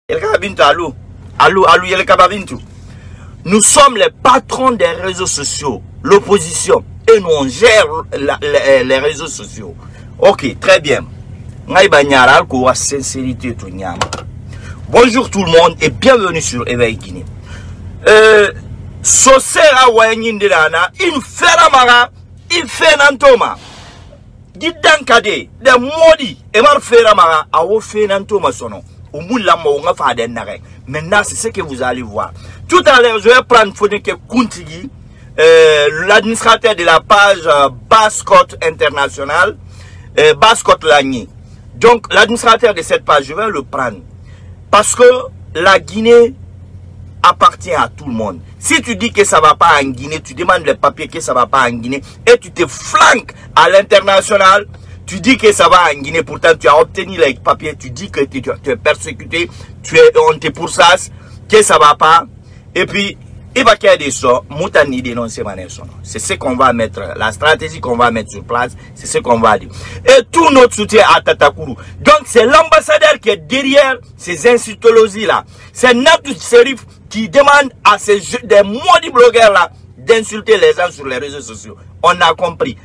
Nous sommes les patrons des réseaux sociaux, l'opposition, et nous on gère les réseaux sociaux. Ok, très bien. Bonjour tout le monde et bienvenue sur Éveil Guinée. Sosera Waynindelana, il fait Nantoma. Gidankade, de modi, et mar Feramara, a fait Nantoma sono. Maintenant, c'est ce que vous allez voir. Tout à l'heure, je vais prendre Foneke Kuntigi, l'administrateur de la page Basse-Côte Internationale, Basse-Côte Lagny. Donc, l'administrateur de cette page, je vais le prendre. Parce que la Guinée appartient à tout le monde. Si tu dis que ça ne va pas en Guinée, tu demandes les papiers que ça ne va pas en Guinée, et tu te flanques à l'international, tu dis que ça va en Guinée, pourtant tu as obtenu les papiers, tu dis que tu es persécuté, on te pourchasse, que ça va pas. Et puis, il va y avoir des choses, Moutani dénonce c'est ce qu'on va mettre, la stratégie qu'on va mettre sur place, c'est ce qu'on va dire. Et tout notre soutien à Tatakourou. Donc, c'est l'ambassadeur qui est derrière ces insultologies-là. C'est Nabdou Serif qui demande à des maudits blogueurs-là d'insulter les gens sur les réseaux sociaux. On a compris.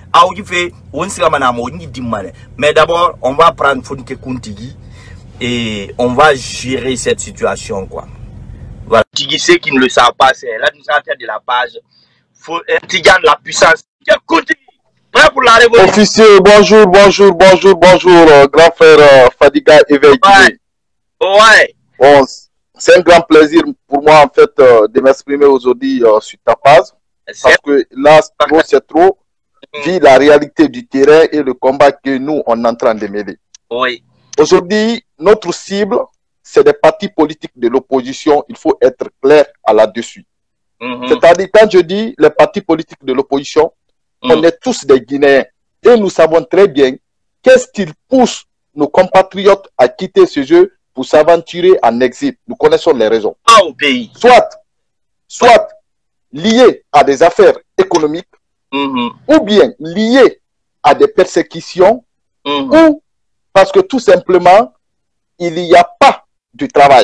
Mais d'abord, on va prendre Fonike Kuntigi et on va gérer cette situation, quoi. Voilà. Ceux qui ne le savent pas, c'est l'administrateur de la page. Tigan, la puissance. Prêt pour la révolution. Officier, bonjour, grand frère Fadiga Éveil Guinée. Ouais. Bon, c'est un grand plaisir pour moi, en fait, de m'exprimer aujourd'hui sur ta page. Parce que là, c'est trop. Vu la réalité du terrain et le combat que nous, on est en train de mener. Oui. Aujourd'hui, notre cible, c'est des partis politiques de l'opposition. Il faut être clair à là-dessus. C'est-à-dire, quand je dis les partis politiques de l'opposition, on est tous des Guinéens. Et nous savons très bien qu'est-ce qui pousse nos compatriotes à quitter ce jeu pour s'aventurer en exil. Nous connaissons les raisons. Au pays. Soit liées à des affaires économiques, ou bien liées à des persécutions, ou parce que tout simplement, il n'y a pas de travail.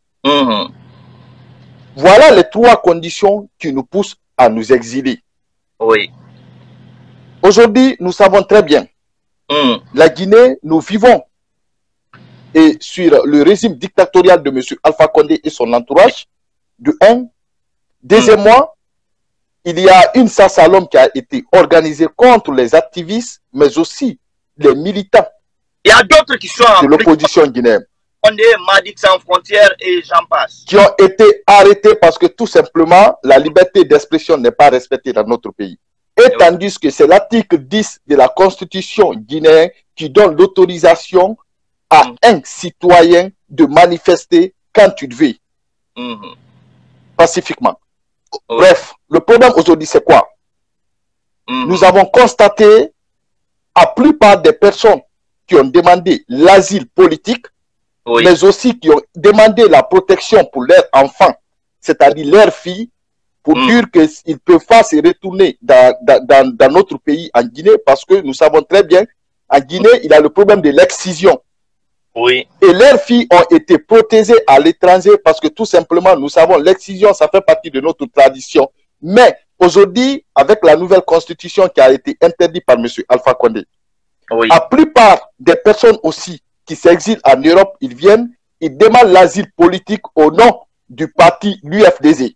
Voilà les trois conditions qui nous poussent à nous exiler. Oui. Aujourd'hui, nous savons très bien, la Guinée, nous vivons et sur le régime dictatorial de M. Alpha Condé et son entourage, de un. Deuxièmement, il y a une chasse à l'homme qui a été organisée contre les activistes, mais aussi les militants. Il y a d'autres qui sont de l'opposition guinéenne. Madik Sans Frontières et j'en passe. Qui ont été arrêtés parce que tout simplement, la liberté d'expression n'est pas respectée dans notre pays. Et tandis que c'est l'article 10 de la Constitution guinéenne qui donne l'autorisation à un citoyen de manifester quand tu le veux. Pacifiquement. Bref, le problème aujourd'hui, c'est quoi? Nous avons constaté à plupart des personnes qui ont demandé l'asile politique, mais aussi qui ont demandé la protection pour leurs enfants, c'est-à-dire leurs filles, pour dire qu'ils ne peuvent pas se retourner dans notre pays, en Guinée, parce que nous savons très bien, en Guinée, il y a le problème de l'excision. Oui. Et leurs filles ont été protégées à l'étranger parce que tout simplement, nous savons, l'excision, ça fait partie de notre tradition. Mais aujourd'hui, avec la nouvelle constitution qui a été interdite par M. Alpha Condé, la plupart des personnes aussi qui s'exilent en Europe, ils viennent, ils demandent l'asile politique au nom du parti l'UFDZ.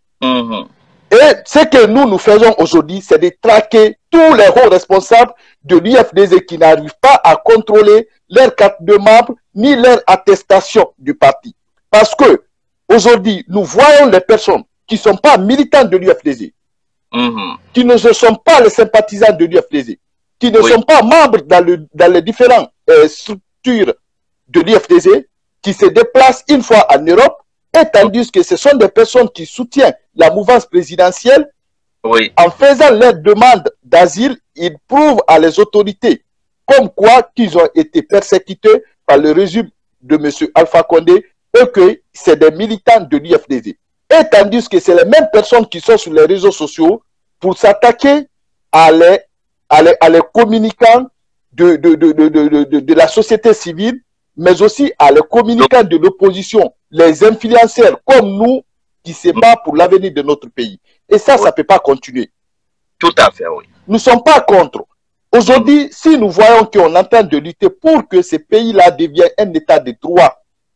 Et ce que nous faisons aujourd'hui, c'est de traquer tous les hauts responsables de l'UFDZ qui n'arrivent pas à contrôler leur carte de membre ni leur attestation du parti. Parce que aujourd'hui, nous voyons les personnes qui ne sont pas militants de l'UFDZ, qui ne sont pas les sympathisants de l'UFDZ, qui ne sont pas membres dans les différentes structures de l'UFDZ, qui se déplacent une fois en Europe, et tandis que ce sont des personnes qui soutiennent la mouvance présidentielle. En faisant leur demande d'asile, ils prouvent à les autorités comme quoi qu'ils ont été persécutés par le régime de M. Alpha Condé et que c'est des militants de l'UFDZ. Et tandis que c'est les mêmes personnes qui sont sur les réseaux sociaux pour s'attaquer à les communicants de la société civile, mais aussi à les communicants de l'opposition les influenceurs comme nous qui se battent pour l'avenir de notre pays. Et ça, ça ne peut pas continuer. Tout à fait, oui. Nous ne sommes pas contre. Aujourd'hui, si nous voyons qu'on est en train de lutter pour que ce pays-là devienne un état de droit,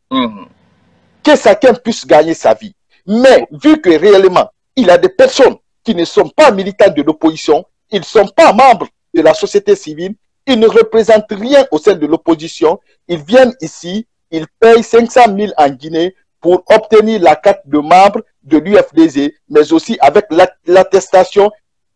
que chacun puisse gagner sa vie. Mais vu que réellement, il y a des personnes qui ne sont pas militants de l'opposition, ils ne sont pas membres de la société civile, ils ne représentent rien au sein de l'opposition, ils viennent ici, ils payent 500 000 en Guinée pour obtenir la carte de membre de l'UFDG, mais aussi avec l'attestation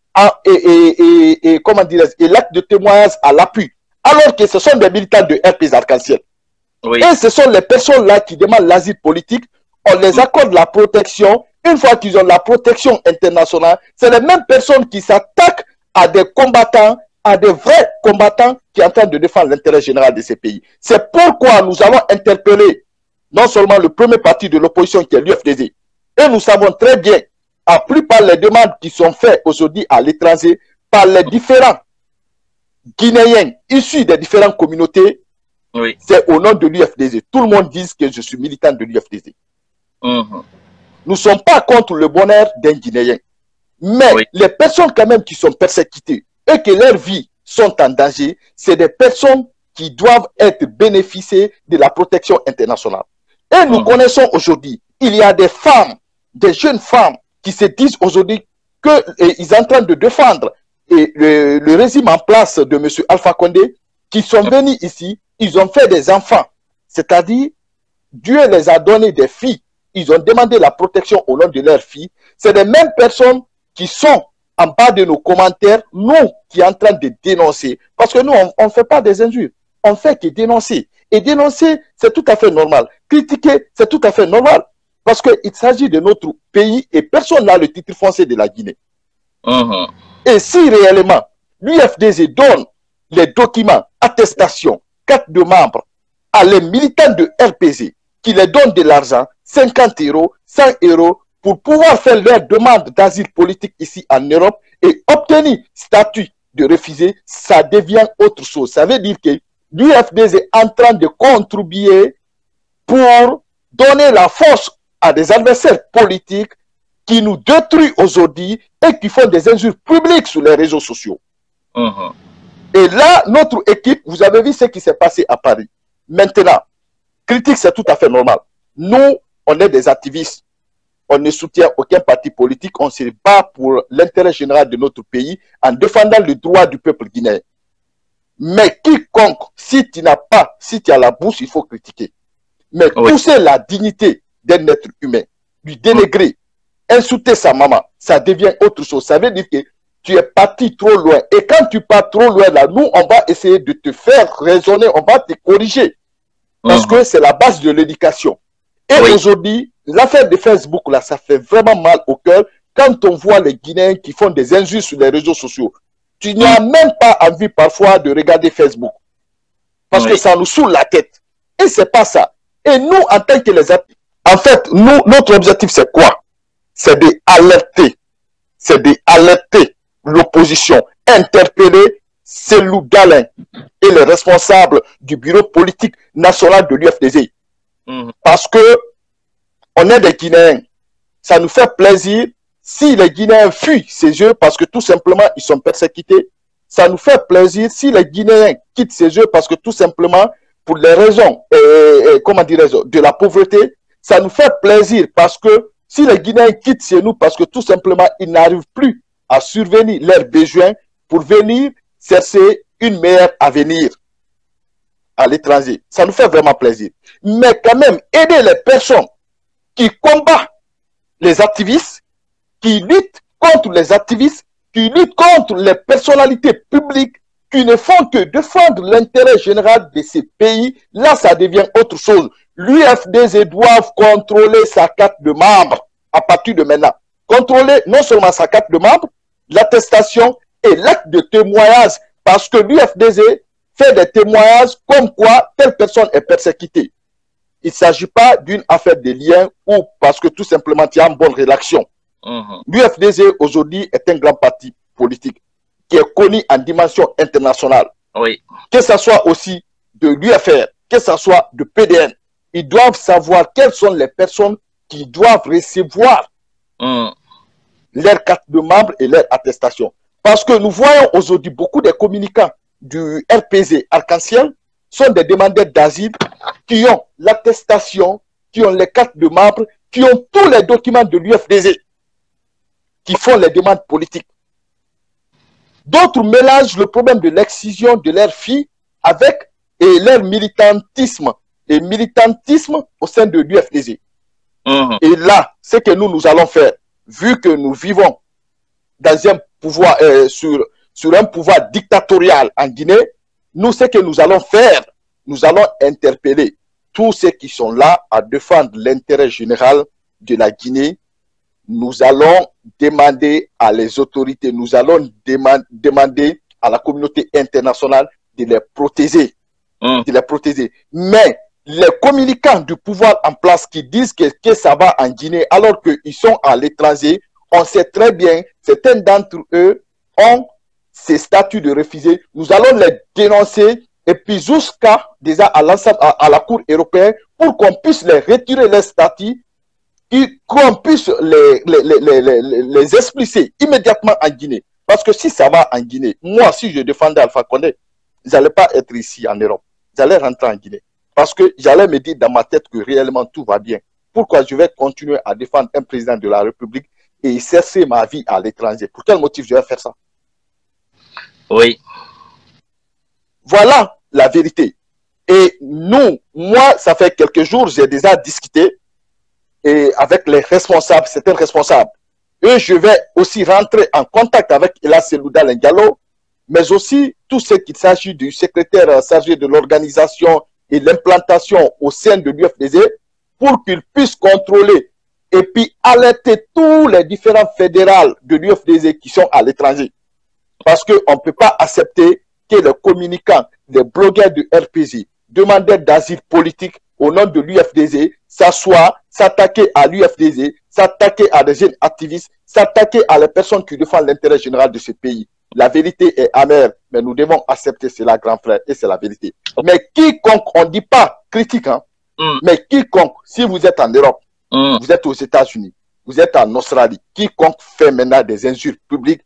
comment dirais-je, et l'acte de témoignage à l'appui. Alors que ce sont des militants de RPS Arc-en-Ciel. Oui. Et ce sont les personnes-là qui demandent l'asile politique. On les accorde la protection. Une fois qu'ils ont la protection internationale, c'est les mêmes personnes qui s'attaquent à des combattants, à des vrais combattants qui sont en train de défendre l'intérêt général de ces pays. C'est pourquoi nous avons interpellé non seulement le premier parti de l'opposition qui est l'UFDG, et nous savons très bien, à plus par les demandes qui sont faites aujourd'hui à l'étranger, par les différents Guinéens issus des différentes communautés, oui. C'est au nom de l'UFDG. Tout le monde dit que je suis militant de l'UFDG. Nous ne sommes pas contre le bonheur d'un Guinéen. Mais oui. Les personnes quand même qui sont persécutées et que leurs vies sont en danger, c'est des personnes qui doivent être bénéficiées de la protection internationale. Et nous connaissons aujourd'hui, il y a des femmes, des jeunes femmes qui se disent aujourd'hui qu'ils sont en train de défendre le régime en place de M. Alpha Condé, qui sont venus ici, ils ont fait des enfants. C'est-à-dire, Dieu les a donné des filles. Ils ont demandé la protection au nom de leurs filles. C'est les mêmes personnes qui sont en bas de nos commentaires, nous qui sommes en train de dénoncer. Parce que nous, on ne fait pas des injures. On ne fait que dénoncer. Et dénoncer, c'est tout à fait normal. Critiquer, c'est tout à fait normal. Parce qu'il s'agit de notre pays et personne n'a le titre foncier de la Guinée. Et si réellement l'UFDG donne les documents, attestations, cartes de membres à les militants de RPG qui les donnent de l'argent, 50 €, 100 € pour pouvoir faire leur demande d'asile politique ici en Europe et obtenir statut de réfugié, ça devient autre chose. Ça veut dire que l'UFDG est en train de contribuer pour donner la force à des adversaires politiques qui nous détruisent aujourd'hui et qui font des injures publiques sur les réseaux sociaux. Et là, notre équipe, vous avez vu ce qui s'est passé à Paris. Maintenant, critique, c'est tout à fait normal. Nous, on est des activistes. On ne soutient aucun parti politique. On se bat pour l'intérêt général de notre pays en défendant le droit du peuple guinéen. Mais quiconque, si tu as la bouche, il faut critiquer. Mais pousser la dignité d'un être humain, lui dénigrer, insulter sa maman, ça devient autre chose. Ça veut dire que tu es parti trop loin. Et quand tu pars trop loin, là, nous, on va essayer de te faire raisonner, on va te corriger. Parce que c'est la base de l'éducation. Et aujourd'hui, l'affaire de Facebook, là, ça fait vraiment mal au cœur quand on voit les Guinéens qui font des injures sur les réseaux sociaux. Tu n'as même pas envie parfois de regarder Facebook. Parce que ça nous saoule la tête. Et c'est pas ça. Et nous, en tant que les actifs, en fait, nous, notre objectif, c'est quoi? C'est d'alerter. C'est d'alerter l'opposition, interpeller Cellou Dalein et les responsables du bureau politique national de l'UFDG. Parce que on est des Guinéens. Ça nous fait plaisir si les Guinéens fuient ces jeux parce que tout simplement ils sont persécutés. Ça nous fait plaisir si les Guinéens quittent ces jeux parce que tout simplement pour les raisons comment dirais-je, de la pauvreté. Ça nous fait plaisir parce que si les Guinéens quittent chez nous parce que tout simplement ils n'arrivent plus à survenir leurs besoins pour venir chercher une meilleure avenir à l'étranger. Ça nous fait vraiment plaisir. Mais quand même, aider les personnes qui combattent les activistes, qui luttent contre les activistes, qui luttent contre les personnalités publiques, qui ne font que défendre l'intérêt général de ces pays, là, ça devient autre chose. L'UFDG doit contrôler sa carte de membre à partir de maintenant. Contrôler non seulement sa carte de membre, l'attestation et l'acte de témoignage, parce que l'UFDG fait des témoignages comme quoi telle personne est persécutée. Il ne s'agit pas d'une affaire de lien ou parce que tout simplement il y a une bonne rédaction. L'UFDG aujourd'hui est un grand parti politique qui est connu en dimension internationale. Que ce soit aussi de l'UFR, que ce soit de PDN, ils doivent savoir quelles sont les personnes qui doivent recevoir leur carte de membre et leur attestation. Parce que nous voyons aujourd'hui beaucoup de communicants du RPZ Arc-en-Ciel sont des demandeurs d'asile qui ont l'attestation, qui ont les cartes de membres, qui ont tous les documents de l'UFDG, qui font les demandes politiques. D'autres mélangent le problème de l'excision de leurs filles avec leur militantisme au sein de l'UFDG. Et là, ce que nous allons faire, vu que nous vivons dans un pouvoir, sur un pouvoir dictatorial en Guinée, nous, ce que nous allons faire, nous allons interpeller tous ceux qui sont là à défendre l'intérêt général de la Guinée. Nous allons demander à les autorités, nous allons demander à la communauté internationale de les protéger. De les protéger. Mais les communicants du pouvoir en place qui disent que ça va en Guinée alors qu'ils sont à l'étranger, on sait très bien, certains d'entre eux ont ces statuts de réfugiés. Nous allons les dénoncer et puis jusqu'à déjà à la Cour européenne pour qu'on puisse les retirer les statuts, qu'on puisse les expulser immédiatement en Guinée. Parce que si ça va en Guinée, moi, si je défendais Alpha Condé, je n'allais pas être ici en Europe. J'allais rentrer en Guinée. Parce que j'allais me dire dans ma tête que réellement tout va bien. Pourquoi je vais continuer à défendre un président de la République et chercher ma vie à l'étranger? Pour quel motif je vais faire ça? Oui. Voilà la vérité. Et nous, moi, ça fait quelques jours, j'ai déjà discuté avec les responsables, certains responsables. Et je vais aussi rentrer en contact avec Ella Selouda Lengalo, mais aussi tout ce qu'il s'agit du secrétaire chargé de l'organisation et l'implantation au sein de l'UFDG pour qu'il puisse contrôler et puis alerter tous les différents fédérales de l'UFDG qui sont à l'étranger. Parce qu'on ne peut pas accepter que les communicants, les blogueurs du RPG, demandeurs d'asile politique au nom de l'UFDG, s'assoient, s'attaquer à l'UFDG, s'attaquer à des jeunes activistes, s'attaquer à les personnes qui défendent l'intérêt général de ce pays. La vérité est amère, mais nous devons accepter cela, grand frère, et c'est la vérité. Mais quiconque, on ne dit pas critique, hein, mais quiconque, si vous êtes en Europe, vous êtes aux États-Unis, vous êtes en Australie, quiconque fait maintenant des insultes publiques,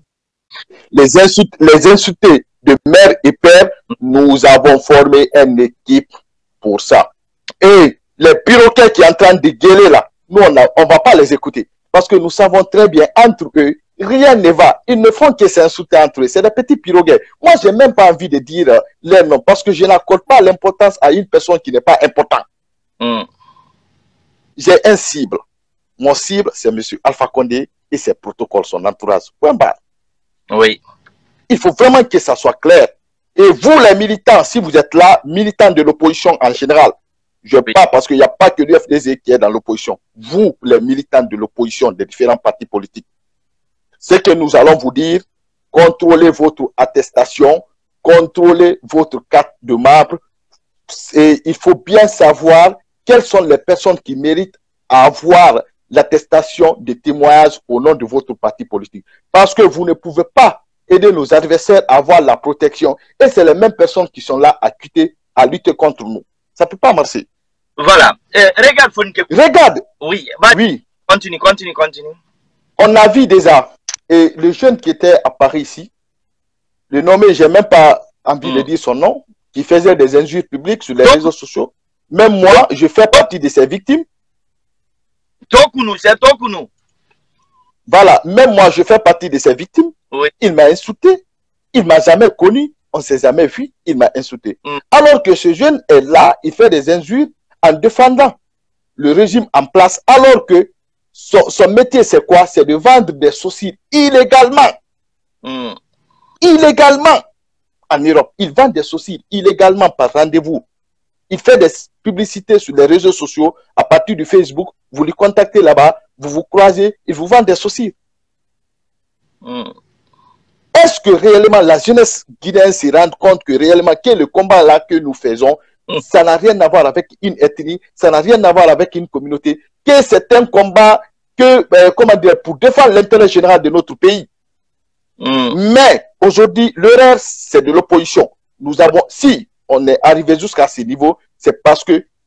les insulter de mère et père, nous avons formé une équipe pour ça. Et les perroquets qui sont en train de gueuler là, nous, on ne va pas les écouter. Parce que nous savons très bien, entre eux, rien ne va. Ils ne font que s'insulter entre eux. C'est des petits piroguets. Moi, je n'ai même pas envie de dire leur nom parce que je n'accorde pas l'importance à une personne qui n'est pas importante. J'ai un cible. Mon cible, c'est M. Alpha Condé et ses protocoles, son entourage. Point barre. Oui. Il faut vraiment que ça soit clair. Et vous, les militants, si vous êtes là, militants de l'opposition en général, je parle parce qu'il n'y a pas que l'UFDG qui est dans l'opposition. Vous, les militants de l'opposition des différents partis politiques, ce que nous allons vous dire, contrôlez votre attestation, contrôlez votre carte de membre. Et il faut bien savoir quelles sont les personnes qui méritent à avoir l'attestation de témoignage au nom de votre parti politique. Parce que vous ne pouvez pas aider nos adversaires à avoir la protection. Et c'est les mêmes personnes qui sont là à lutter contre nous. Ça ne peut pas marcher. Voilà. Regarde, Fonike. Regarde. Oui. Oui. Continue. On a vu déjà. Et le jeune qui était à Paris ici, le nommé, je n'ai même pas envie de dire son nom, qui faisait des injures publiques sur les réseaux sociaux. Même moi, je fais partie de ces victimes. Tokounou, c'est Tokounou. Voilà, même moi, je fais partie de ces victimes. Oui. Il m'a insulté. Il ne m'a jamais connu. On ne s'est jamais vu. Il m'a insulté. Alors que ce jeune est là, il fait des injures en défendant le régime en place. Alors que son métier, c'est quoi? C'est de vendre des saucisses illégalement. Illégalement. En Europe, il vend des saucisses illégalement par rendez-vous. Il fait des publicités sur les réseaux sociaux à partir du Facebook. Vous les contactez là-bas, vous vous croisez, il vous vend des saucisses. Est-ce que réellement la jeunesse guinéenne se rend compte que réellement que le combat là que nous faisons, ça n'a rien à voir avec une ethnie, ça n'a rien à voir avec une communauté, que c'est un combat comment dire, pour défendre l'intérêt général de notre pays. Mais aujourd'hui, l'erreur, c'est de l'opposition. Si on est arrivé jusqu'à ce niveau, c'est parce que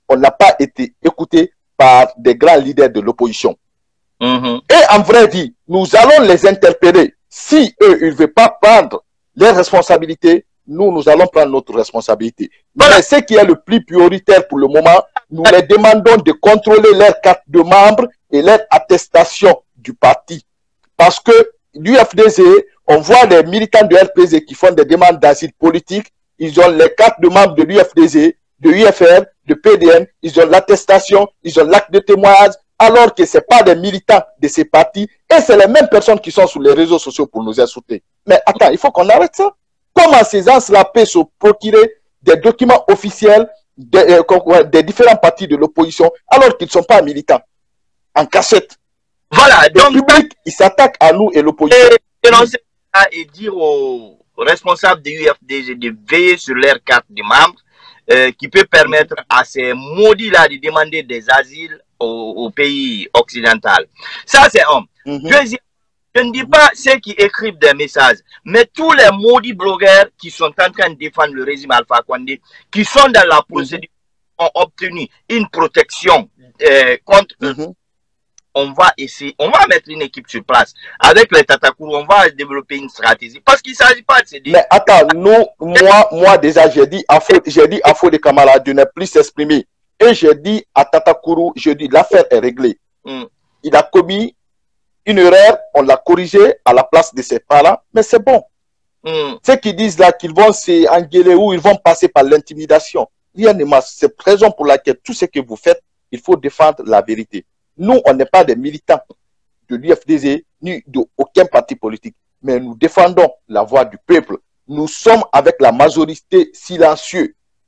on n'a pas été écouté par des grands leaders de l'opposition. Et en vrai dit, nous allons les interpeller. Si eux, ils ne veulent pas prendre leurs responsabilités, nous allons prendre notre responsabilité. Mais ce qui est le plus prioritaire pour le moment, nous les demandons de contrôler leur carte de membre et leur attestation du parti. Parce que l'UFDG, on voit des militants de RPG qui font des demandes d'asile politique, ils ont les cartes de membres de l'UFDG, de UFR, de PDN, ils ont l'attestation, ils ont l'acte de témoignage, alors que ce pas des militants de ces partis, et c'est les mêmes personnes qui sont sur les réseaux sociaux pour nous insulter. Mais attends, il faut qu'on arrête ça. Comment ces gens-là peuvent se procurer des documents officiels des différents partis de l'opposition, alors qu'ils ne sont pas militants, en cachette? Voilà, donc le public, il s'attaque à nous et l'opposition. Dénoncer ça et dire aux responsables de l'UFDG de veiller sur leur carte de membre, qui peut permettre à ces maudits-là de demander des asiles au pays occidental. Ça, c'est un. Deuxième, je ne dis pas ceux qui écrivent des messages, mais tous les maudits blogueurs qui sont en train de défendre le régime Alpha Condé, qui sont dans la procédure, ont obtenu une protection contre on va essayer, on va mettre une équipe sur place. Avec les Tatakourou, on va développer une stratégie. Parce qu'il ne s'agit pas de se dire... Mais attends, moi déjà, j'ai dit à Faux de Kamara de ne plus s'exprimer. Et j'ai dit à Tatakourou, je dis, l'affaire est réglée. Il a commis une erreur, on l'a corrigé à la place de ses parents, mais c'est bon. Ceux qui disent là qu'ils vont s'engueuler ou ils vont passer par l'intimidation, rien ne marche. C'est la raison pour laquelle tout ce que vous faites, il faut défendre la vérité. Nous, on n'est pas des militants de l'UFDG ni d'aucun parti politique, mais nous défendons la voix du peuple. Nous sommes avec la majorité silencieuse.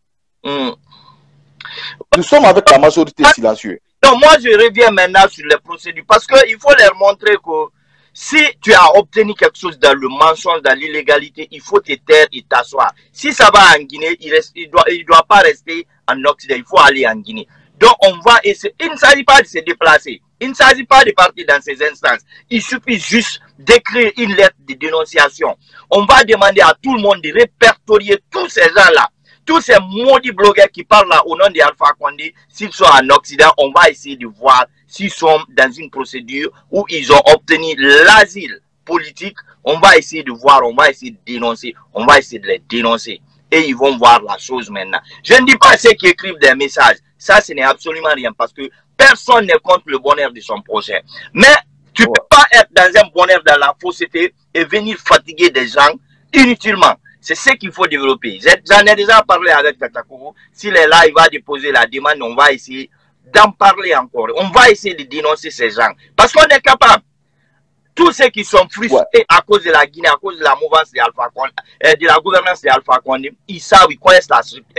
Nous sommes avec la majorité silencieuse. Donc moi, je reviens maintenant sur les procédures parce qu'il faut leur montrer que si tu as obtenu quelque chose dans le mensonge, dans l'illégalité, il faut te taire et t'asseoir. Si ça va en Guinée, il doit pas rester en Occident, il faut aller en Guinée. Donc, on va essayer. Il ne s'agit pas de se déplacer. Il ne s'agit pas de partir dans ces instances. Il suffit juste d'écrire une lettre de dénonciation. On va demander à tout le monde de répertorier tous ces gens-là, tous ces maudits blogueurs qui parlent là au nom d'Alpha Condé. S'ils sont en Occident, on va essayer de voir s'ils sont dans une procédure où ils ont obtenu l'asile politique. On va essayer de voir, on va essayer de dénoncer, on va essayer de les dénoncer. Et ils vont voir la chose maintenant. Je ne dis pas ceux qui écrivent des messages. Ça, ce n'est absolument rien parce que personne n'est contre le bonheur de son prochain. Mais tu ne peux pas être dans un bonheur dans la fausseté et venir fatiguer des gens inutilement. C'est ce qu'il faut développer. J'en ai déjà parlé avec Tatakourou. S'il est là, il va déposer la demande. On va essayer d'en parler encore. On va essayer de dénoncer ces gens. Parce qu'on est capable. Tous ceux qui sont frustrés à cause de la Guinée, à cause de la mouvance de Alpha Condé, de la gouvernance de Alpha Condé, ils savent, ils connaissent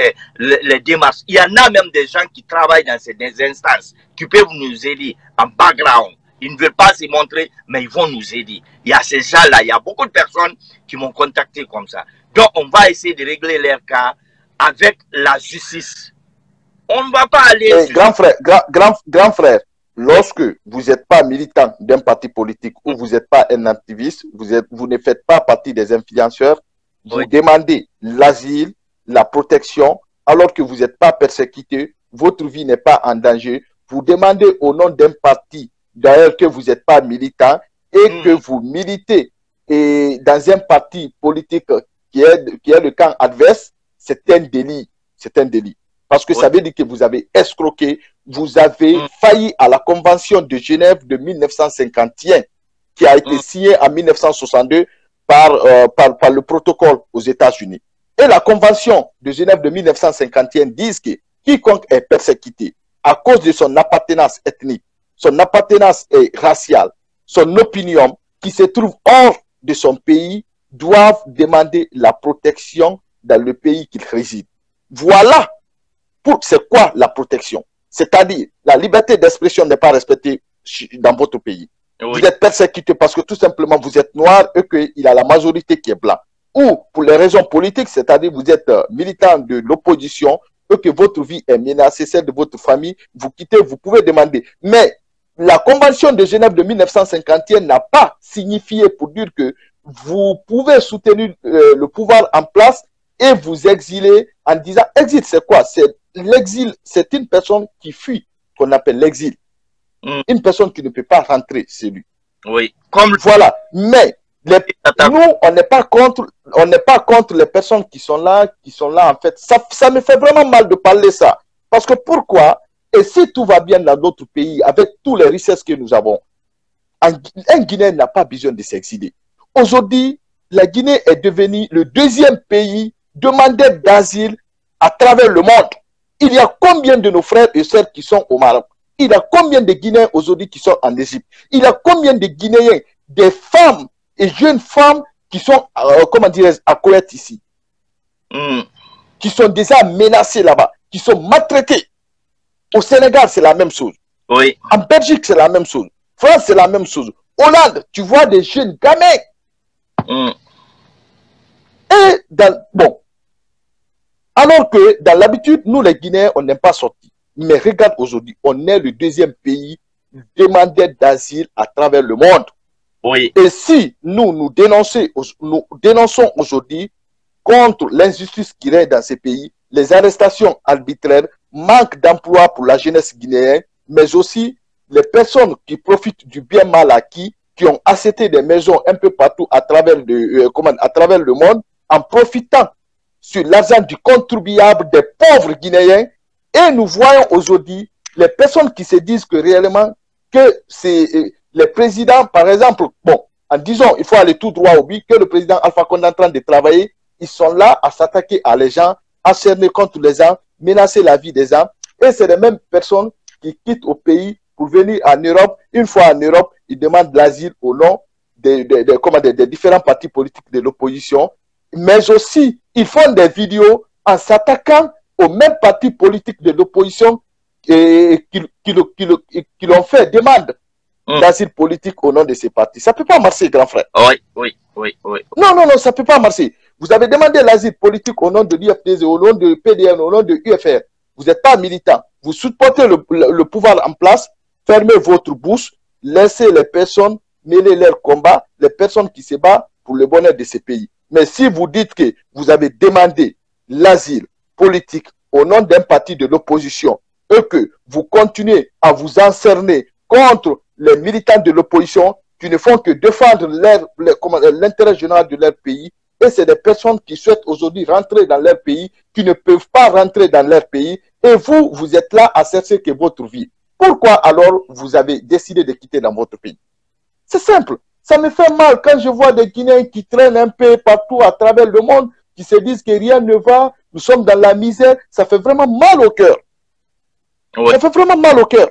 les démarches. Il y en a même des gens qui travaillent dans ces instances, qui peuvent nous aider en background. Ils ne veulent pas se montrer, mais ils vont nous aider. Il y a ces gens-là, il y a beaucoup de personnes qui m'ont contacté comme ça. Donc, on va essayer de régler leur cas avec la justice. On ne va pas aller... Grand frère, lorsque vous n'êtes pas militant d'un parti politique ou vous n'êtes pas un activiste, vous ne faites pas partie des influenceurs, vous demandez l'asile, la protection, alors que vous n'êtes pas persécuté, votre vie n'est pas en danger, vous demandez au nom d'un parti, d'ailleurs que vous n'êtes pas militant et que vous militez et dans un parti politique qui est le camp adverse, c'est un délit. C'est un délit. Parce que ça veut dire que vous avez escroqué, vous avez failli à la Convention de Genève de 1951, qui a été signée en 1962 par le protocole aux États-Unis. Et la Convention de Genève de 1951 dit que quiconque est persécuté à cause de son appartenance ethnique, son appartenance raciale, son opinion, qui se trouve hors de son pays, doivent demander la protection dans le pays qu'il réside. Voilà. C'est quoi la protection? C'est-à-dire, la liberté d'expression n'est pas respectée dans votre pays. Vous êtes persécuté parce que tout simplement vous êtes noir et qu'il y a la majorité qui est blanc. Ou pour les raisons politiques, c'est-à-dire vous êtes militant de l'opposition et que votre vie est menacée, celle de votre famille, vous quittez, vous pouvez demander. Mais la Convention de Genève de 1951 n'a pas signifié pour dire que vous pouvez soutenir le pouvoir en place et vous exiler en disant, exil, c'est quoi? C'est l'exil, c'est une personne qui fuit, qu'on appelle l'exil. Une personne qui ne peut pas rentrer, c'est lui. Oui. Comme voilà. Mais nous, on n'est pas contre les personnes qui sont là en fait. Ça me fait vraiment mal de parler ça. Parce que pourquoi? Et si tout va bien dans d'autres pays, avec tous les richesses que nous avons, un Guinéen n'a pas besoin de s'exiler. Aujourd'hui, la Guinée est devenue le deuxième pays demandeur d'asile à travers le monde. Il y a combien de nos frères et sœurs qui sont au Maroc? Il y a combien de Guinéens aujourd'hui qui sont en Égypte? Il y a combien de Guinéens, des femmes et jeunes femmes qui sont, comment dirais-je, à Koweït ici, qui sont déjà menacées là-bas, qui sont maltraités. Au Sénégal, c'est la même chose. Oui. En Belgique, c'est la même chose. France, c'est la même chose. Hollande, tu vois des jeunes gamins. Et bon, alors que dans l'habitude, nous les Guinéens, on n'aime pas sortir. Mais regarde aujourd'hui, on est le deuxième pays demandeur d'asile à travers le monde. Oui. Et si nous dénonçons aujourd'hui contre l'injustice qui règne dans ces pays, les arrestations arbitraires, manque d'emploi pour la jeunesse guinéenne, mais aussi les personnes qui profitent du bien mal acquis, qui ont acheté des maisons un peu partout à travers le monde, en profitant sur l'argent du contribuable des pauvres Guinéens. Et nous voyons aujourd'hui les personnes qui se disent que réellement que c'est les présidents, par exemple, bon, en disant il faut aller tout droit au but, que le président Alpha Condé est en train de travailler, ils sont là à s'attaquer à les gens, à cerner contre les gens, menacer la vie des gens. Et c'est les mêmes personnes qui quittent au pays pour venir en Europe. Une fois en Europe, ils demandent l'asile au nom des différents partis politiques de l'opposition. Mais aussi, ils font des vidéos en s'attaquant aux mêmes partis politiques de l'opposition qui l'ont fait demande d'asile politique au nom de ces partis. Ça ne peut pas marcher, grand frère. Oui. Non, ça ne peut pas marcher. Vous avez demandé l'asile politique au nom de l'UFDZ, au nom de PDN, au nom de UFR. Vous n'êtes pas militant. Vous supportez le pouvoir en place. Fermez votre bouche. Laissez les personnes mêler leur combat, les personnes qui se battent pour le bonheur de ces pays. Mais si vous dites que vous avez demandé l'asile politique au nom d'un parti de l'opposition et que vous continuez à vous encerner contre les militants de l'opposition qui ne font que défendre l'intérêt général de leur pays, et c'est des personnes qui souhaitent aujourd'hui rentrer dans leur pays, qui ne peuvent pas rentrer dans leur pays, et vous êtes là à chercher que votre vie. Pourquoi alors vous avez décidé de quitter dans votre pays? C'est simple. Ça me fait mal quand je vois des Guinéens qui traînent un peu partout à travers le monde, qui se disent que rien ne va, nous sommes dans la misère. Ça fait vraiment mal au cœur. Oui. Ça fait vraiment mal au cœur.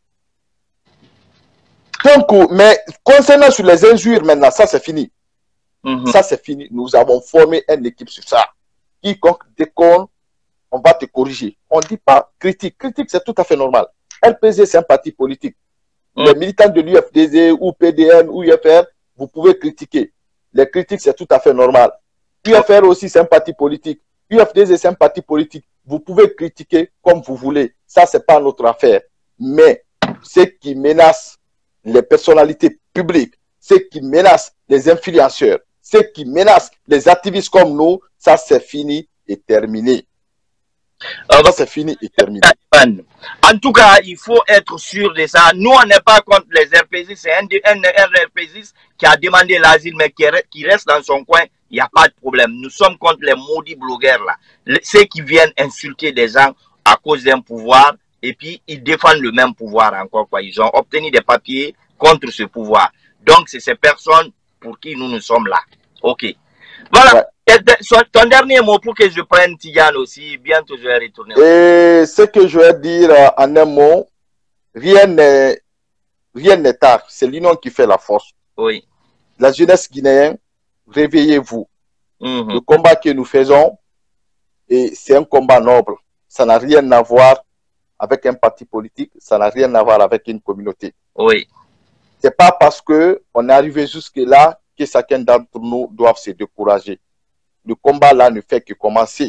Donc, mais concernant sur les injures maintenant, ça c'est fini. Ça c'est fini. Nous avons formé une équipe sur ça. Quiconque déconne, on va te corriger. On ne dit pas critique. Critique, c'est tout à fait normal. LPG, c'est un parti politique. Les militants de l'UFDZ ou PDN ou UFR, vous pouvez critiquer. Les critiques, c'est tout à fait normal. UFR aussi, c'est un parti politique. UFDZ, c'est un parti politique. Vous pouvez critiquer comme vous voulez. Ça, c'est pas notre affaire. Mais ce qui menace les personnalités publiques, ce qui menace les influenceurs, ce qui menace les activistes comme nous, ça, c'est fini et terminé. Ça, c'est fini et terminé. En tout cas, il faut être sûr de ça. Nous, on n'est pas contre les RPZ. C'est un RPZ qui a demandé l'asile, mais qui reste dans son coin. Il n'y a pas de problème. Nous sommes contre les maudits blogueurs là. Ceux qui viennent insulter des gens à cause d'un pouvoir, et puis ils défendent le même pouvoir encore, quoi. Ils ont obtenu des papiers contre ce pouvoir. Donc, c'est ces personnes pour qui nous sommes là. OK. Voilà. Ouais. Ton dernier mot pour que je prenne Tidiane aussi, bientôt je vais retourner. Et ce que je vais dire en un mot, rien n'est tard. C'est l'union qui fait la force. Oui. La jeunesse guinéenne, réveillez-vous. Le combat que nous faisons, c'est un combat noble. Ça n'a rien à voir avec un parti politique, ça n'a rien à voir avec une communauté. Oui. C'est pas parce qu'on est arrivé jusque-là que chacun d'entre nous doit se décourager. Le combat là ne fait que commencer.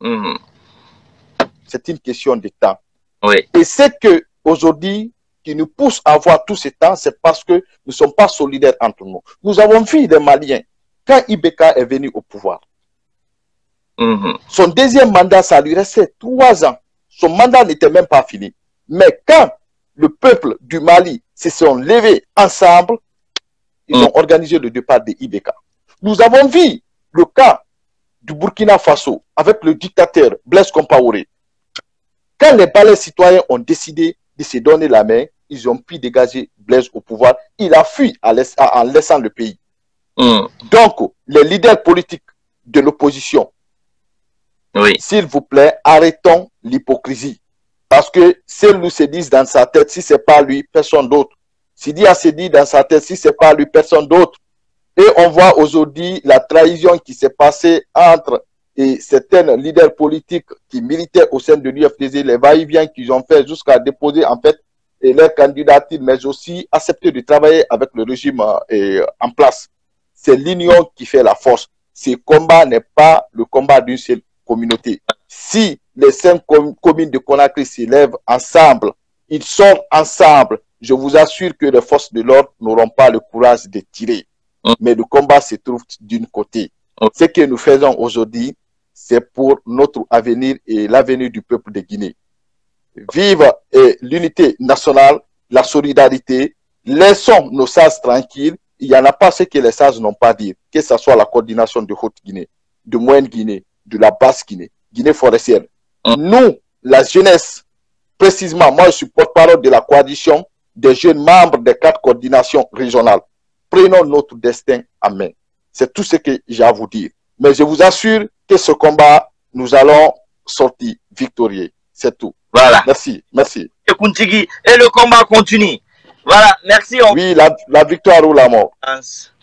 C'est une question de temps. Oui. Et c'est que aujourd'hui qui nous pousse à avoir tout ce temps, c'est parce que nous ne sommes pas solidaires entre nous. Nous avons vu des Maliens quand Ibeka est venu au pouvoir. Son deuxième mandat, ça lui restait 3 ans. Son mandat n'était même pas fini. Mais quand le peuple du Mali se sont levés ensemble, ils ont organisé le départ de IBK. Nous avons vu le cas du Burkina Faso avec le dictateur Blaise Compaoré. Quand les palais citoyens ont décidé de se donner la main, ils ont pu dégager Blaise au pouvoir. Il a fui en laissant le pays. Donc, les leaders politiques de l'opposition, s'il vous plaît, arrêtons l'hypocrisie. Parce que celui se dit dans sa tête, si ce n'est pas lui, personne d'autre. Sidi a se dit dans sa tête, si ce n'est pas lui, personne d'autre. Et on voit aujourd'hui la trahison qui s'est passée entre certains leaders politiques qui militaient au sein de l'UFDG, les va-et-vient qu'ils ont fait jusqu'à déposer en fait leur candidature, mais aussi accepter de travailler avec le régime en place. C'est l'union qui fait la force. Ce combat n'est pas le combat d'une seule communauté. Si les 5 communes de Conakry s'élèvent ensemble, ils sortent ensemble, je vous assure que les forces de l'ordre n'auront pas le courage de tirer. Mais le combat se trouve d'un côté. Ce que nous faisons aujourd'hui, c'est pour notre avenir et l'avenir du peuple de Guinée. Vive l'unité nationale, la solidarité, laissons nos sages tranquilles. Il n'y en a pas ce que les sages n'ont pas dit, que ce soit la coordination de Haute-Guinée, de Moyenne-Guinée, de la Basse-Guinée, Guinée forestière. Nous, la jeunesse, précisément, moi je suis porte-parole de la coalition des jeunes membres des 4 coordinations régionales. Prenons notre destin en main. C'est tout ce que j'ai à vous dire. Mais je vous assure que ce combat, nous allons sortir victorieux. C'est tout. Voilà. Merci. Merci. Et le combat continue. Voilà. Merci. Oui, la victoire ou la mort.